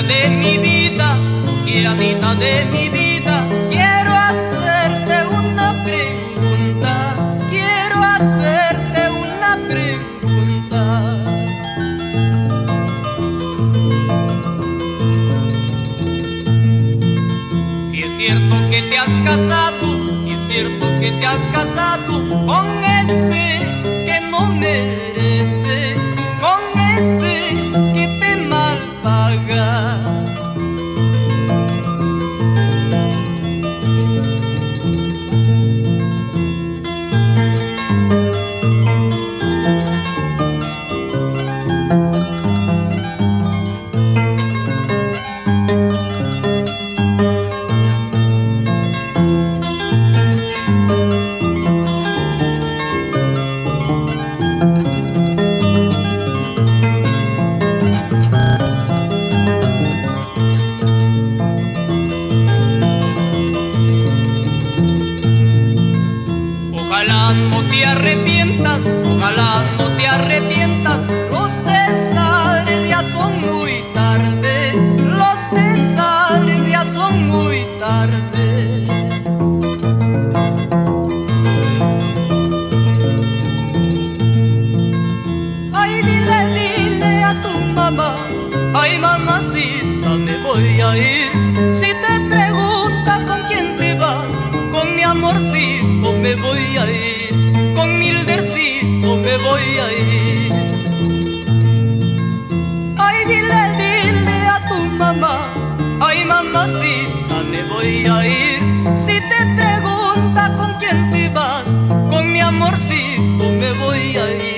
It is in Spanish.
de mi vida, tiranita de mi vida, quiero hacerte una pregunta, quiero hacerte una pregunta. Si es cierto que te has casado, si es cierto que te has casado con ese que no merece, con ese que te mal paga. Ojalá no te arrepientas, ojalá no te arrepientas, los pesares ya son muy tarde, los pesares ya son muy tarde. Ay, dile a tu mamá, ay mamacita, me voy a ir. Si te pregunta con quién te vas, con mi amorcito me voy a ir, con mi Hildercito me voy a ir. Ay, dile a tu mamá, ay mamacita, me voy a ir. Si te pregunta con quién te vas, con mi amorcito me voy a ir.